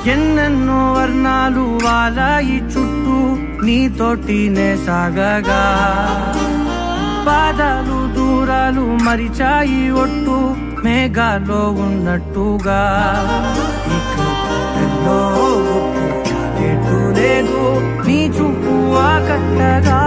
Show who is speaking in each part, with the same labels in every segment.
Speaker 1: ఎన్నెన్నో వర్ణాలు వాలాయి చుట్టూ నీతోటినే సాగగా పాదాలు దూరాలు మరిచాయి ఒట్టు మేఘాలో ఉన్నట్టుగా లేదు నీ చూపు ఆకట్టగా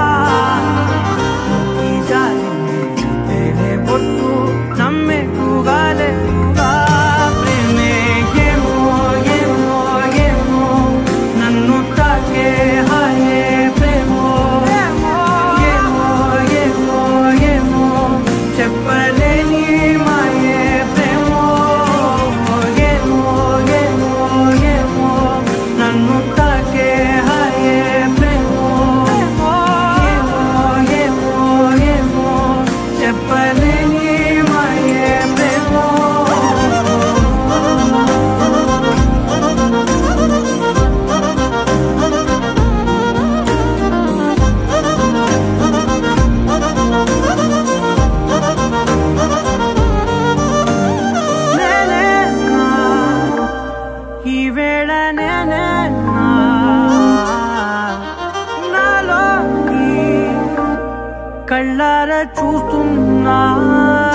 Speaker 1: ఈ జాలినే పొట్టు నమ్మేట్టుగా లేదుగా ప్రేమే ఏమో ఏమో ఏమో నన్ను తాకే హాయే ప్రేమో ఏమో ఏమో ఏమో చెప్పలేని మాయే ప్రేమో ఏమో ఏమో ఏమో నన్ను తాకే హాయే ప్రేమో ఏమో ఏమో ఏమో చెప్పలేని మాయే ప్రేమో ఈ వేళ నాలోకి కళ్ళారా చూస్తున్నా